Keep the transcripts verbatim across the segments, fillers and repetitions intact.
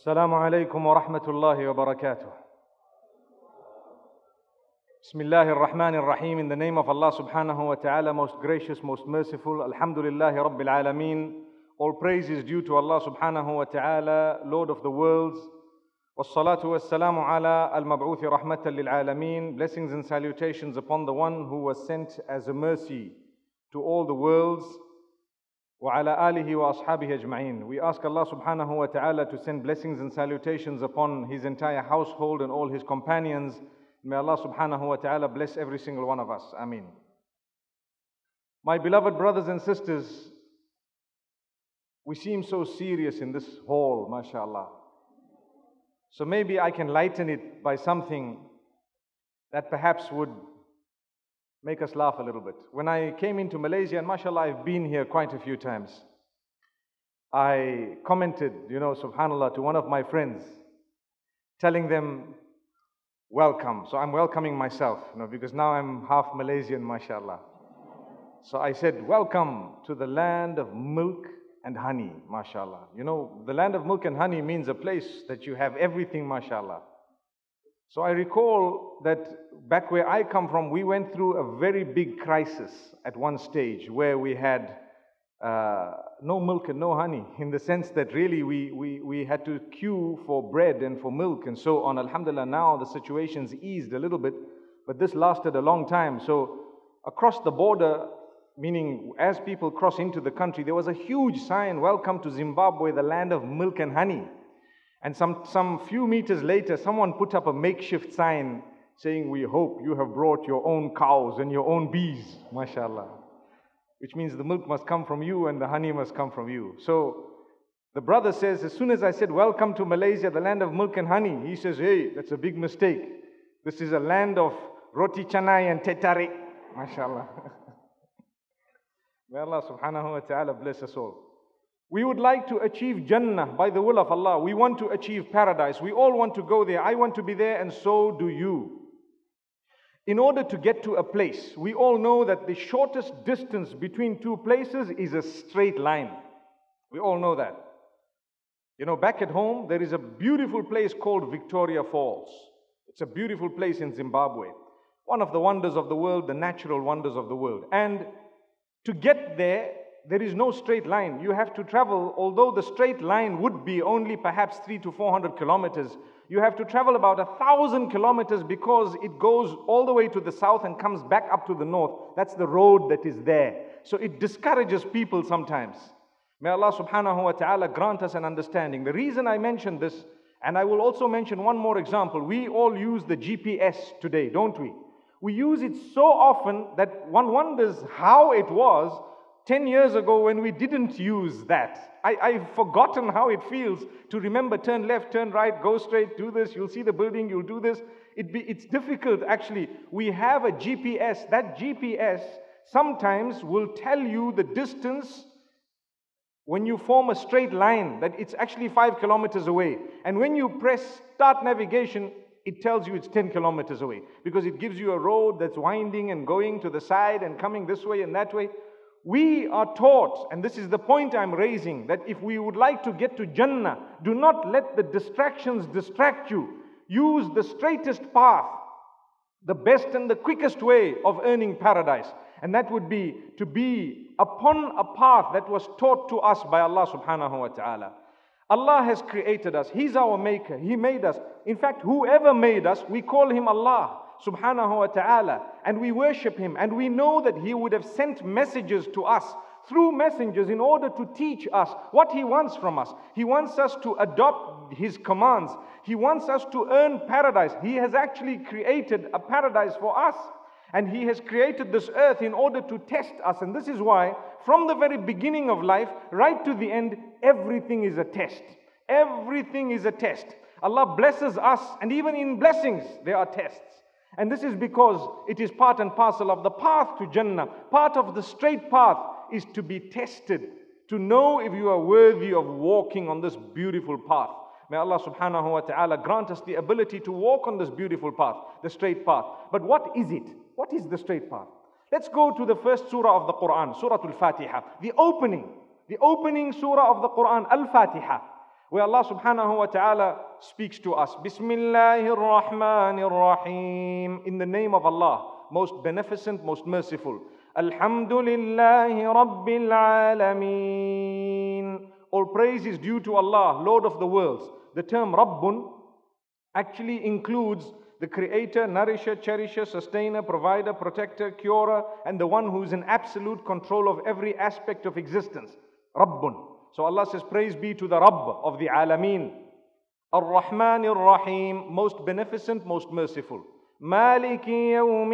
السلام عليكم ورحمة الله وبركاته. Bismillah ar-Rahman ar-Rahim. In the name of Allah subhanahu wa ta'ala, most gracious, most merciful. Alhamdulillahi Rabbil Alameen. All praise is due to Allah subhanahu wa ta'ala, Lord of the worlds. Wassalatu wassalamu ala al-mab'uthi rahmatan lil alameen. Blessings and salutations upon the one who was sent as a mercy to all the worlds. وعلى آله وأصحابه أجمعين. We ask Allah subhanahu wa ta'ala to send blessings and salutations upon His entire household and all His companions. May Allah subhanahu wa ta'ala bless every single one of us. Ameen. My beloved brothers and sisters, we seem so serious in this hall, mashallah. So maybe I can lighten it by something that perhaps would make us laugh a little bit. When I came into Malaysia, and mashallah, I've been here quite a few times, I commented, you know, subhanallah, to one of my friends, telling them, welcome. So I'm welcoming myself, you know, because now I'm half Malaysian, mashallah. So I said, welcome to the land of milk and honey, mashallah. You know, the land of milk and honey means a place that you have everything, mashallah. So I recall that back where I come from, we went through a very big crisis at one stage where we had uh, no milk and no honey, in the sense that really we, we, we had to queue for bread and for milk and so on. Alhamdulillah, now the situation's eased a little bit, but this lasted a long time. So across the border, meaning as people cross into the country, there was a huge sign, welcome to Zimbabwe, the land of milk and honey. And some, some few meters later, someone put up a makeshift sign saying, we hope you have brought your own cows and your own bees, mashallah. Which means the milk must come from you and the honey must come from you. So the brother says, as soon as I said, welcome to Malaysia, the land of milk and honey, he says, hey, that's a big mistake. This is a land of roti canai and tetare, mashallah. May Allah subhanahu wa ta'ala bless us all. We would like to achieve Jannah by the will of Allah. We want to achieve paradise. We all want to go there. I want to be there, and so do you. In order to get to a place, we all know that the shortest distance between two places is a straight line. We all know that. You know, back at home, there is a beautiful place called Victoria Falls. It's a beautiful place in Zimbabwe. One of the wonders of the world, the natural wonders of the world. And to get there, there is no straight line. You have to travel, although the straight line would be only perhaps three to four hundred kilometers, you have to travel about a thousand kilometers because it goes all the way to the south and comes back up to the north. That's the road that is there. So it discourages people sometimes. May Allah subhanahu wa ta'ala grant us an understanding. The reason I mention this, and I will also mention one more example, we all use the G P S today, don't we? We use it so often that one wonders how it was ten years ago when we didn't use that. I, I've forgotten how it feels to remember, turn left, turn right, go straight, do this, you'll see the building, you'll do this. It be, it's difficult actually. We have a G P S. That G P S sometimes will tell you the distance when you form a straight line, that it's actually five kilometers away. And when you press start navigation, it tells you it's ten kilometers away. Because it gives you a road that's winding and going to the side and coming this way and that way. We are taught, and this is the point I'm raising, that if we would like to get to Jannah, do not let the distractions distract you. Use the straightest path, the best and the quickest way of earning paradise. And that would be to be upon a path that was taught to us by Allah subhanahu wa ta'ala. Allah has created us. He's our maker. He made us. In fact, whoever made us, we call Him Allah subhanahu wa ta'ala, and we worship Him, and we know that He would have sent messages to us through messengers in order to teach us what He wants from us. He wants us to adopt His commands. He wants us to earn paradise. He has actually created a paradise for us, and He has created this earth in order to test us. And this is why from the very beginning of life right to the end, everything is a test. Everything is a test. Allah blesses us, and even in blessings there are tests. And this is because it is part and parcel of the path to Jannah. Part of the straight path is to be tested, to know if you are worthy of walking on this beautiful path. May Allah subhanahu wa ta'ala grant us the ability to walk on this beautiful path, the straight path. But what is it? What is the straight path? Let's go to the first surah of the Quran, Surah Al-Fatiha. The opening, the opening surah of the Quran, Al-Fatiha. where Allah subhanahu wa ta'ala speaks to us. Bismillahir Rahmanir Rahim. In the name of Allah, most beneficent, most merciful. Alhamdulillahi Rabbil Alameen. All praise is due to Allah, Lord of the worlds. The term Rabbun actually includes the creator, nourisher, cherisher, sustainer, provider, protector, curer, and the one who is in absolute control of every aspect of existence. Rabbun. So Allah says, praise be to the Rabb of the Alameen. Ar-Rahman Ar-Rahim, most beneficent, most merciful. Maliki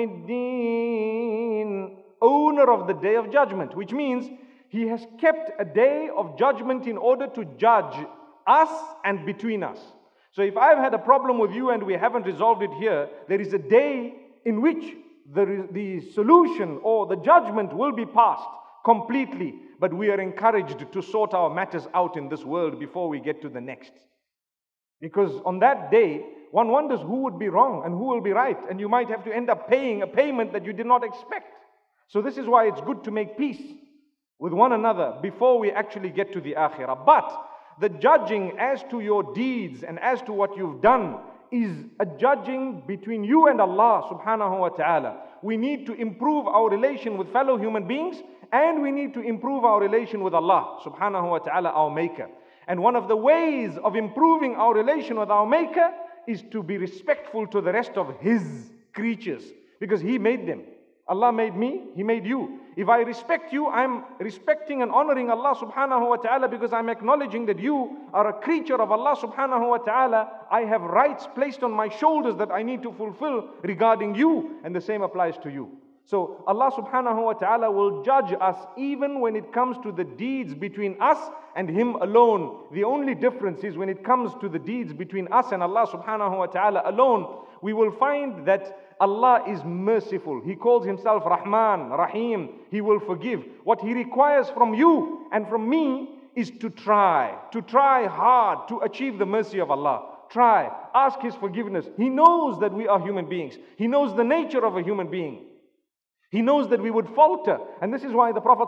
Yawmiddin, owner of the day of judgment, which means He has kept a day of judgment in order to judge us and between us. So if I've had a problem with you and we haven't resolved it here, there is a day in which the, the solution or the judgment will be passed completely. But we are encouraged to sort our matters out in this world before we get to the next. Because on that day, one wonders who would be wrong and who will be right. And you might have to end up paying a payment that you did not expect. So this is why it's good to make peace with one another before we actually get to the akhirah. But the judging as to your deeds and as to what you've done is a judging between you and Allah subhanahu wa ta'ala. We need to improve our relation with fellow human beings, and we need to improve our relation with Allah subhanahu wa ta'ala, our maker. And one of the ways of improving our relation with our maker is to be respectful to the rest of His creatures, because He made them. Allah made me, He made you. If I respect you, I'm respecting and honoring Allah subhanahu wa ta'ala, because I'm acknowledging that you are a creature of Allah subhanahu wa ta'ala. I have rights placed on my shoulders that I need to fulfill regarding you, and the same applies to you. So Allah subhanahu wa ta'ala will judge us even when it comes to the deeds between us and Him alone. The only difference is when it comes to the deeds between us and Allah subhanahu wa ta'ala alone, we will find that Allah is merciful. He calls Himself Rahman, Rahim. He will forgive. What He requires from you and from me is to try, to try hard to achieve the mercy of Allah. Try, ask His forgiveness. He knows that we are human beings. He knows the nature of a human being. He knows that we would falter. And this is why the Prophet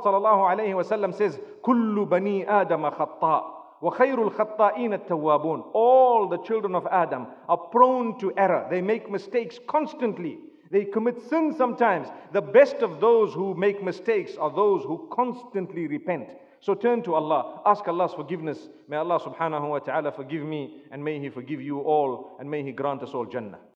ﷺ says, Kullu bani Adam khatta, wa khayrul khatta'in at-tawwabun. All the children of Adam are prone to error. They make mistakes constantly. They commit sin sometimes. The best of those who make mistakes are those who constantly repent. So turn to Allah. Ask Allah's forgiveness. May Allah subhanahu wa ta'ala forgive me, and may He forgive you all, and may He grant us all Jannah.